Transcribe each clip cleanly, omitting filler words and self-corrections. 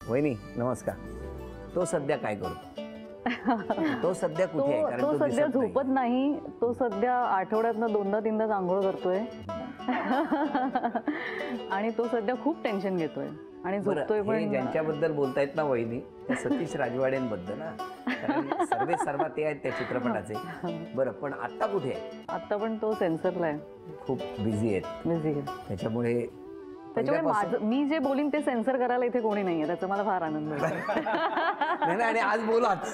वहिनी नमस्कार. तो सध्या काय करतो? तो सध्या कुठे आहे? कारण तो सध्या झोपत नाही. तो सध्या आठवड्यातनं 2-3दा आंघोळ करतोय आणि तो सध्या खूप टेन्शन घेतोय आणि झोपतोय पण. ज्यांच्याबद्दल बोलतायत ना वहिनी, त्या सतीश राजवाड्यांबद्दल ना, सर्वे सर्वा ते आहेत त्या चित्रपटाचे. बरं, पण आता कुठे आहे? आता पण तो सेन्सरला आहे. खूप बिझी आहे. त्याच्यामुळे मी जे बोलीन ते सेन्सर करायला इथे कोणी नाहीये. त्याचा मला फार आनंद नाही. आणि आज बोलाच.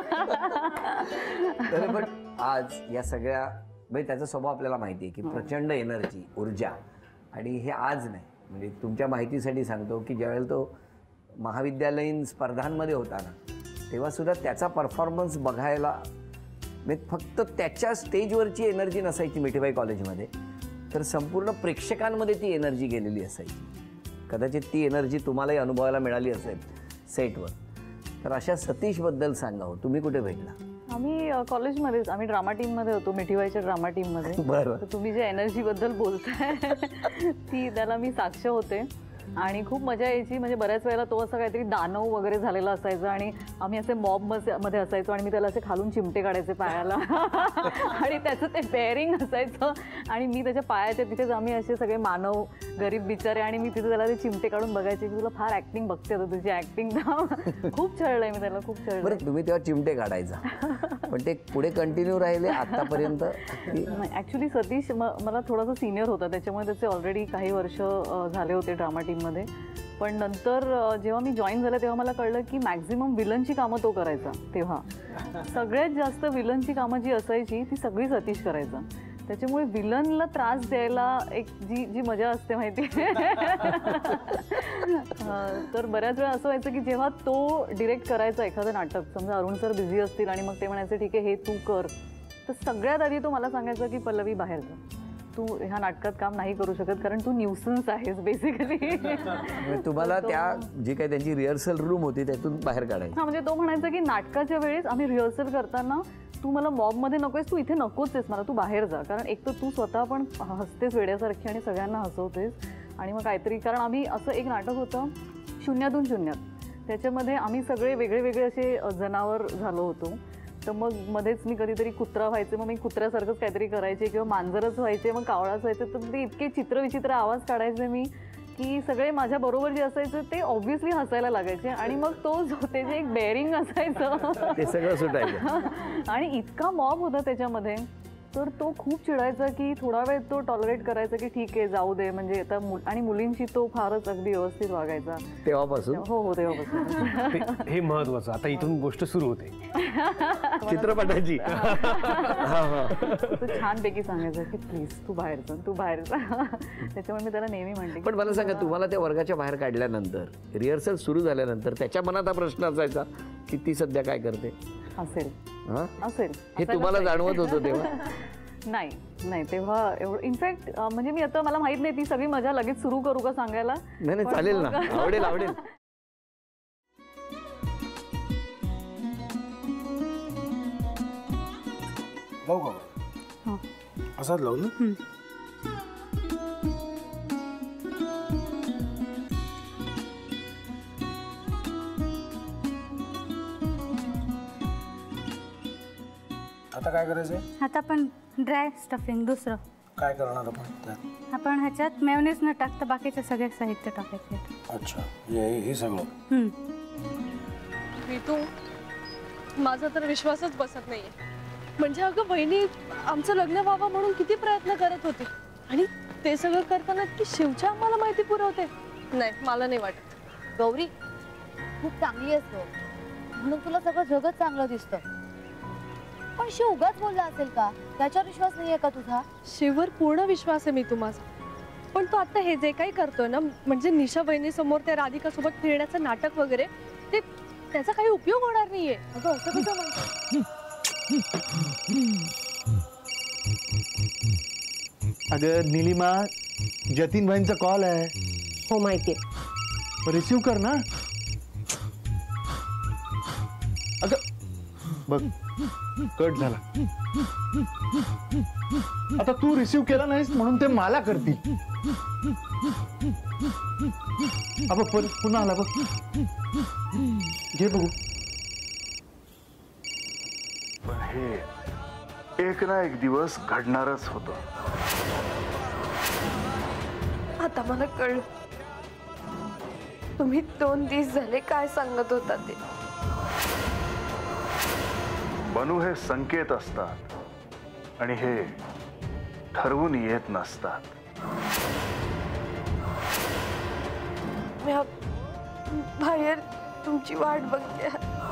पण आज या सगळ्या म्हणजे त्याचा स्वभाव आपल्याला माहिती आहे की प्रचंड एनर्जी, ऊर्जा. आणि हे आज नाही, म्हणजे तुमच्या माहितीसाठी सांगतो की ज्यावेळेला तो महाविद्यालयीन स्पर्धांमध्ये होता ना, तेव्हा सुद्धा त्याचा परफॉर्मन्स बघायला म्हणजे फक्त त्याच्या स्टेजवरची एनर्जी नसायची मिठीबाई कॉलेजमध्ये, तर संपूर्ण प्रेक्षकांमध्ये ती एनर्जी गेलेली असायची. कदाचित ती एनर्जी तुम्हालाही अनुभवायला मिळाली असेल सेटवर. तर अशा सतीशबद्दल सांगा हो, तुम्ही कुठे भेटला? आम्ही कॉलेजमध्येच, आम्ही ड्रामा टीममध्ये होतो, मिठीबाईच्या ड्रामा टीममध्ये. बरं. तुम्ही जे एनर्जीबद्दल बोलताय ती त्याला मी साक्ष होते आणि खूप मजा यायची. म्हणजे बऱ्याच वेळेला तो असं काहीतरी दानव वगैरे झालेला असायचा आणि आम्ही असे मॉबमध्ये असायचो आणि मी त्याला असे खालून चिमटे काढायचे पायाला आणि त्याचं ते बेअरिंग असायचं आणि मी त्याच्या पायाच्या तिथेच आम्ही असे सगळे मानव गरीब बिचारे आणि मी तिथे त्याला ते चिमटे काढून बघायचे की तुला फार ॲक्टिंग बघते आता तुझी ॲक्टिंग. खूप छळलंय मी त्याला, खूप छळलं. बरं, तुम्ही तेव्हा चिमटे काढायचा पण ते पुढे कंटिन्यू राहिले आतापर्यंत? ॲक्च्युली सतीश मला थोडासा सिनियर होता, त्याच्यामुळे त्याचे ऑलरेडी काही वर्ष झाले होते ड्रामा टीममध्ये. पण नंतर जेव्हा मी जॉईन झालं तेव्हा मला कळलं की मॅक्झिमम विलनची कामं तो करायचा. तेव्हा सगळ्यात जास्त विलनची कामं जी असायची ती सगळी सतीश करायचा. त्याच्यामुळे विलनला त्रास द्यायला एक जी मजा असते माहिती. तर बऱ्याच वेळा असं व्हायचं की जेव्हा तो डिरेक्ट करायचा एखादं नाटक, समजा अरुण सर बिझी असतील आणि मग ते म्हणायचे ठीक आहे हे तू कर, तर सगळ्यात आधी तो मला सांगायचा की पल्लवी बाहेर जा, तू ह्या नाटकात काम नाही करू शकत कारण तू न्यूसन्स आहेस बेसिकली. तुम्हाला त्या जी काही त्यांची रिहर्सल रूम होती त्यातून बाहेर काढायचं. म्हणजे तो म्हणायचा की नाटकाच्या वेळेस आम्ही रिहर्सल करताना तू मला मॉबमध्ये नकोयस, तू इथे नकोच आहेस मला, तू बाहेर जा. कारण एक तर तू स्वतः पण हसतेस वेड्यासारखी आणि सगळ्यांना हसवतेस आणि मग काहीतरी. कारण आम्ही असं एक नाटक होतं शून्यातून शून्यात, त्याच्यामध्ये आम्ही सगळे वेगळे वेगळे असे जनावर झालो होतो. तर मग मध्येच मी कधीतरी कुत्रा व्हायचे, मग मी कुत्र्यासारखंच काहीतरी करायचे किंवा मांजरच व्हायचे, मग कावळाच व्हायचे. तर ते इतके चित्रविचित्र आवाज काढायचे मी की सगळे माझ्या बरोबर जे असायचं ते ऑब्व्हियसली हसायला लागायचे आणि मग तो ते जे एक बेअरिंग असायचं ते सगळं सुटायचं. आणि इतका मॉब होता त्याच्यामध्ये, तर तो खूप चिडायचा की थोडा वेळ तो टॉलरेट करायचा की ठीक आहे जाऊ दे, म्हणजे आता आणि मुलींची तो फारच अगदी व्यवस्थित वागायचा तेव्हापासून. हो तेव्हापासून. हे महत्वाचं. आता इथून गोष्ट सुरू होते चित्रपटाची. तो छानपैकी सांगायचा की प्लीज तू बाहेर जा, तू बाहेर जा. त्याच्यामुळे मी त्याला नेहमी म्हणते. पण मला सांगा, तुम्हाला त्या वर्गाच्या बाहेर काढल्यानंतर, रिहर्सल सुरू झाल्यानंतर त्याच्या मनात हा प्रश्न असायचा की ती सध्या काय करते? असेल हे तुम्हाला जाणवत होतं तेव्हा? नाही तेव्हा एवढं. इनफॅक्ट म्हणजे मी आता मला माहित नाही ती सगळी मजा लगेच सुरू करू का सांगायला? नाही चालेल ना, आवडेल. लावू का? असाच लावू ना. आता काय करायचंय? आता आपण ड्राय स्टफिंग दुसरं काय करणार आपण? आपण ह्याच्यात मेयोनीज न टाकता बाकीचे सगळे साहित्य टाकायचे. अच्छा, हे सगळं. ऋतू, माझा तर विश्वासच बसत नाहीये. म्हणजे अगं बहिणी आमचं लग्न व्हावं म्हणून किती प्रयत्न करत होती आणि ते सगळं करताना की शिवच्या आम्हाला माहिती पुरवते. नाही, मला नाही वाटत. गौरी खूप चांगली आहेस गं, म्हणून तुला सगळं जगत चांगलं दिसतं. पण शिव उगाच बोलला असेल का? त्याच्यावर विश्वास नाहीये का तुझा? शिववर पूर्ण विश्वास आहे मी तुम्हाला. पण तो आता हे जे काही करतोय ना, म्हणजे निशा बहिणी समोर त्या राधिका सोबत फिरण्याचं नाटक वगैरे, ते त्याचा काही उपयोग होणार नाहीये. अगं असं कसं म्हणतो? अगं निलिमा, जतीन भाईंचा कॉल आहे. हो माहितीये. रिसीव कर ना. अगं बघ कट झाला. आता तू रिसीव्ह केला नाहीस म्हणून ते मला करतील. बघ पुन्हा आला बघ. घे बघू. पण हे एक ना एक दिवस घडणारच होतं. आता मला कळलं तुम्ही 2 दिवस झाले काय सांगत होता ते. बनू हे संकेत असतात आणि हे ठरवून येत नसतात. मी बाहेर तुमची वाट बघते.